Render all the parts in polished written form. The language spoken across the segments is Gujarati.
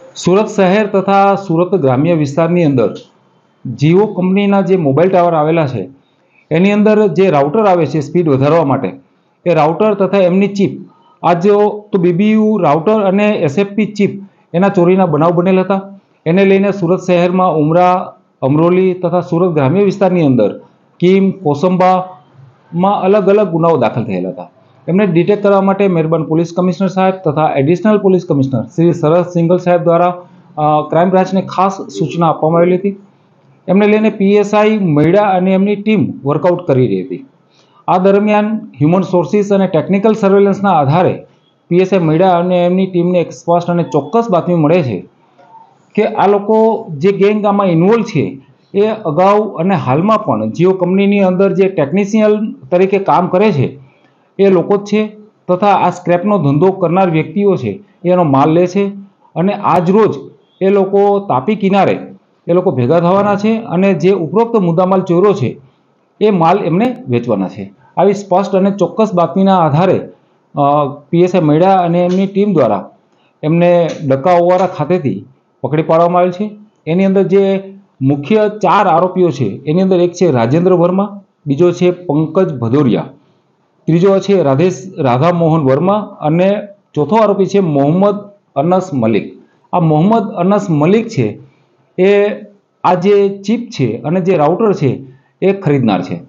સુરત શહેર તથા સુરત ગ્રામ્ય વિસ્તારની અંદર જીઓ કંપનીના જે મોબાઈલ ટાવર આવેલા છે એની અંદર જે રાઉટર આવે છે સ્પીડ વધારવા માટે, એ રાઉટર તથા એમની ચિપ, આજ તો બીબીયુ રાઉટર અને એસએફપી ચિપ એના ચોરીના બનાવ બનેલ હતા. એને લઈને સુરત શહેરમાં ઉમરા, અમરોલી તથા સુરત ગ્રામ્ય વિસ્તારની અંદર કીમ, કોસંબામાં અલગ અલગ ગુનાઓ દાખલ થયેલા હતા. એમને ડિટેક્ટ કરવા માટે મહેરબાન પોલીસ કમિશનર સાહેબ તથા additional police commissioner Shri Sharad Singhal સાહેબ દ્વારા ક્રાઇમ બ્રાન્ચને ખાસ સૂચના આપવામાં આવેલી હતી. એમને લઈને પીએસઆઈ મૈડા અને એમની ટીમ વર્કઆઉટ કરી રહી હતી. આ દરમિયાન હ્યુમન સોર્સિસ અને ટેકનિકલ સર્વેલન્સના આધારે પીએસઆઈ મૈડા અને એમની ટીમને એક સ્પષ્ટ અને ચોક્કસ બાતમી મળે છે કે આ લોકો જે ગેંગ આમાં ઇન્વોલ્વ છે એ અગાઉ અને હાલમાં પણ જીઓ કંપનીની અંદર જે ટેકનિશિયન તરીકે કામ કરે છે એ લોકો જ છે તથા આ સ્ક્રેપનો ધંધો કરનાર વ્યક્તિઓ છે એનો માલ લે છે અને આજ રોજ એ લોકો તાપી કિનારે એ લોકો ભેગા થવાના છે અને જે ઉપરોક્ત મુદ્દામાલ ચોર્યો છે એ માલ એમને વેચવાના છે. આવી સ્પષ્ટ અને ચોક્કસ બાતમીના આધારે પીએસઆઈ મૈડા અને એમની ટીમ દ્વારા એમને ડક્કા ઓવારા ખાતેથી પકડી પાડવામાં આવેલ છે. એની અંદર જે મુખ્ય 4 આરોપીઓ છે એની અંદર એક છે રાજેન્દ્ર વર્મા, બીજો છે પંકજ ભદોરિયા, ત્રીજો છે રાધા મોહન વર્મા અને ચોથો આરોપી છે મોહમ્મદ અનસ મલિક. આ મોહમ્મદ અનસ મલિક છે એ આ જે ચિપ છે અને જે રાઉટર છે એ ખરીદનાર છે.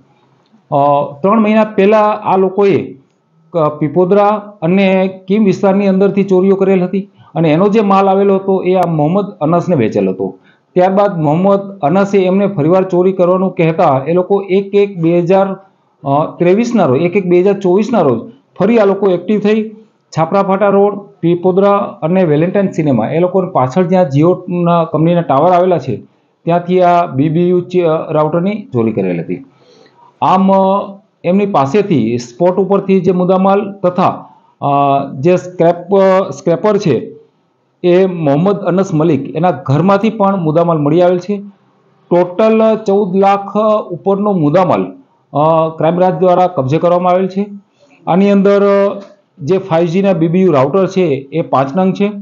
3 મહિના પહેલાં આ લોકોએ પીપોદરા અને કીમ વિસ્તારની અંદરથી ચોરીઓ કરેલ હતી અને એનો જે માલ આવેલો હતો એ આ મોહમ્મદ અનસને વેચેલ હતો. ત્યારબાદ મોહમ્મદ અનસે એમને ફરીવાર ચોરી કરવાનું કહેતા એ લોકો 1/1/2023ના રોજ 1/1/2024ના રોજ ફરી આ લોકો એક્ટિવ થઈ છાપરા ફાટા રોડ, પીપોદરા અને વેલેન્ટાઇન સિનેમા એ લોકોની પાછળ જ્યાં જીઓના કંપનીના ટાવર આવેલા છે ત્યાંથી આ બીબીયુ રાઉટરની ચોરી કરેલ હતી. આમ એમની પાસેથી સ્પોટ ઉપરથી જે મુદ્દામાલ તથા જે સ્ક્રેપર છે એ મોહમ્મદ અનસ મલિક એના ઘરમાંથી પણ મુદ્દામાલ મળી આવેલ છે. ટોટલ 14 લાખ ઉપરનો મુદ્દામાલ ક્રાઇમ બ્રાન્ચ દ્વારા કબજે કરવામાં આવેલ છે. આની અંદર જે 5Gના બીબીયુ રાઉટર છે એ 5 નંગ છે,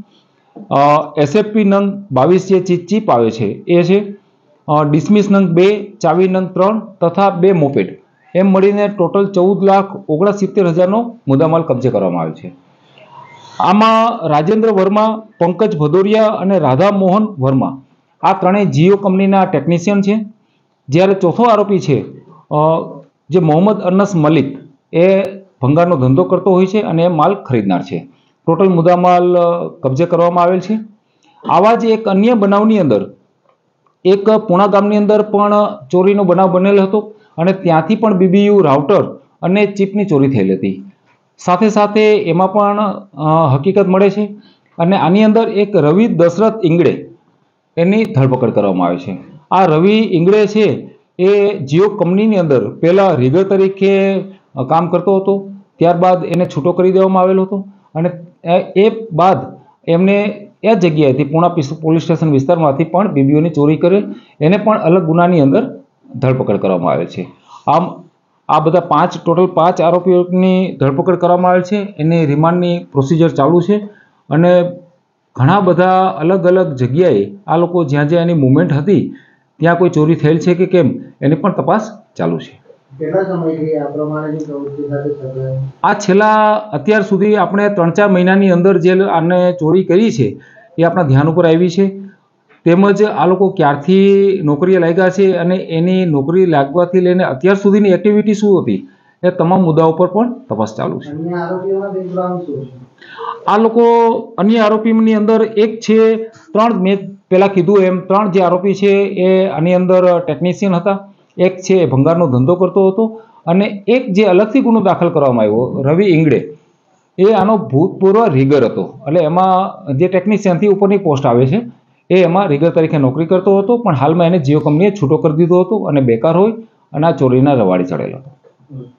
એસએફપી નંગ 22 જે ચીપ આવે છે એ છે, ડિસમિસ નંગ 2, ચાવી નંગ 3 તથા 2 મોપેડ, એમ મળીને ટોટલ 14,69,000નો મુદ્દામાલ કબજે કરવામાં આવ્યો છે. આમાં રાજેન્દ્ર વર્મા, પંકજ ભદોરિયા અને રાધા મોહન વર્મા આ ત્રણેય જીઓ કંપનીના ટેકનિશિયન છે. જ્યારે ચોથો આરોપી છે જે મોહમ્મદ અનસ મલિક એ ભંગારનો ધંધો કરતો હોય છે અને એ માલ ખરીદનાર છે. ટોટલ મુદ્દામાલ કબજે કરવામાં આવેલ છે. આવા જ એક અન્ય બનાવની અંદર એક પૂણા ગામની અંદર પણ ચોરીનો બનાવ બનેલો હતો અને ત્યાંથી પણ બીબીયુ રાઉટર અને ચિપની ચોરી થયેલી હતી. સાથે સાથે એમાં પણ હકીકત મળે છે અને આની અંદર એક રવિ દશરથ ઇંગડે એની ધરપકડ કરવામાં આવે છે. આ રવિ ઇંગડે છે એ જીઓ કંપનીની અંદર પહેલાં રીગર તરીકે કામ કરતો હતો, ત્યારબાદ એને છૂટો કરી દેવામાં આવેલો હતો અને એ બાદ એમને એ જગ્યાએથી પૂણા પોલીસ સ્ટેશન વિસ્તારમાંથી પણ બીબીઓની ચોરી કરેલ, એને પણ અલગ ગુનાની અંદર ધરપકડ કરવામાં આવે છે. આમ આ બધા ટોટલ 5 આરોપીઓની ધરપકડ કરવામાં આવે છે. એની રિમાન્ડની પ્રોસિજર ચાલુ છે અને ઘણા બધા અલગ અલગ જગ્યાએ આ લોકો જ્યાં જ્યાં એની મુવમેન્ટ હતી ત્યાં કોઈ ચોરી થયેલ છે કે કેમ એની પણ તપાસ ચાલુ છે. આ છેલ્લા અત્યાર સુધી આપણે 3-4 મહિનાની અંદર જે આને ચોરી કરી છે એ આપણા ધ્યાન ઉપર આવી છે. તેમજ આ લોકો ક્યારથી નોકરીએ લાગ્યા છે અને એની નોકરી લાગવાથી લઈને અત્યાર સુધીની એક્ટિવિટી શું હતી એ તમામ મુદ્દાઓ પર પણ તપાસ ચાલુ છે. આ લોકો અન્ય આરોપીની અંદર એક છે 3, મેં પહેલાં કીધું એમ 3 જે આરોપી છે એ આની અંદર ટેકનિશિયન હતા, એક છે ભંગારનો ધંધો કરતો હતો અને એક જે અલગથી ગુનો દાખલ કરવામાં આવ્યો રવિ ઇંગડે એ આનો ભૂતપૂર્વ રીગર હતો. એટલે એમાં જે ટેકનિશિયનથી ઉપરની પોસ્ટ આવે છે એ એમાં રીગર તરીકે નોકરી કરતો હતો, પણ હાલમાં એને જીઓ કંપનીએ છૂટો કરી દીધો હતો અને બેકાર હોય અને આ ચોરીના રવાડે ચડેલો હતો.